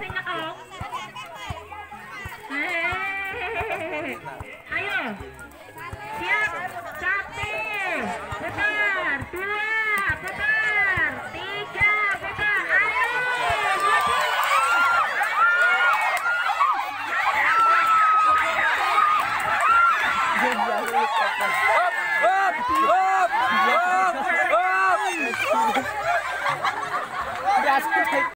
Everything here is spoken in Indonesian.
minyak oh. Ayo. Siap. 1. Putar. 2. Putar. 3. Putar. Ayo. Hop.